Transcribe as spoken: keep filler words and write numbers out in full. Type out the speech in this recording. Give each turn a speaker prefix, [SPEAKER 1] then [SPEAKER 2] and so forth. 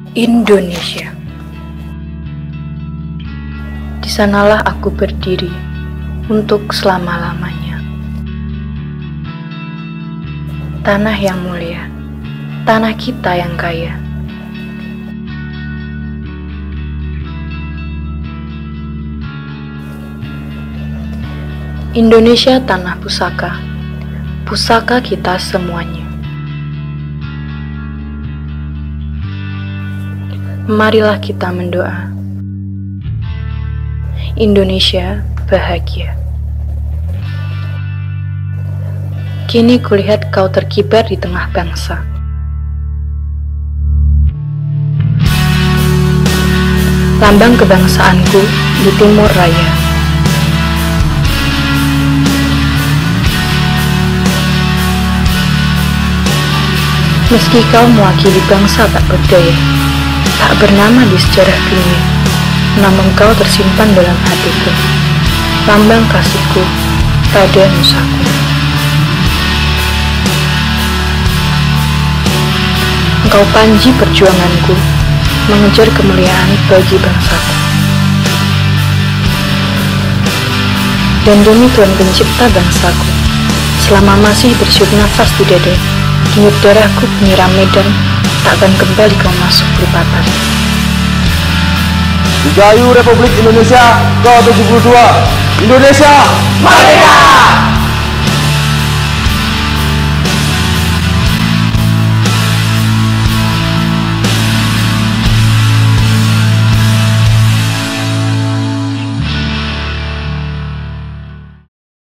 [SPEAKER 1] Indonesia. Di sanalah aku berdiri untuk selama-lamanya. Tanah yang mulia, tanah kita yang kaya. Indonesia tanah pusaka, pusaka kita semuanya. Marilah kita mendoa. Indonesia bahagia. Kini kulihat kau terkibar di tengah bangsa. Lambang kebangsaanku di timur raya. Meski kau mewakili bangsa tak berdaya, tak bernama di sejarah dunia, namun kau tersimpan dalam hatiku, lambang kasihku pada nusaku. Engkau panji perjuanganku, mengejar kemuliaan bagi bangsaku. Dan demi Tuhan pencipta bangsaku, selama masih bersyukur nafas di dada, denyut darahku penyiram medan, takkan kembali kau masuk perlipatan.
[SPEAKER 2] Dirgahayu Republik Indonesia ke tujuh puluh dua. Indonesia Merdeka!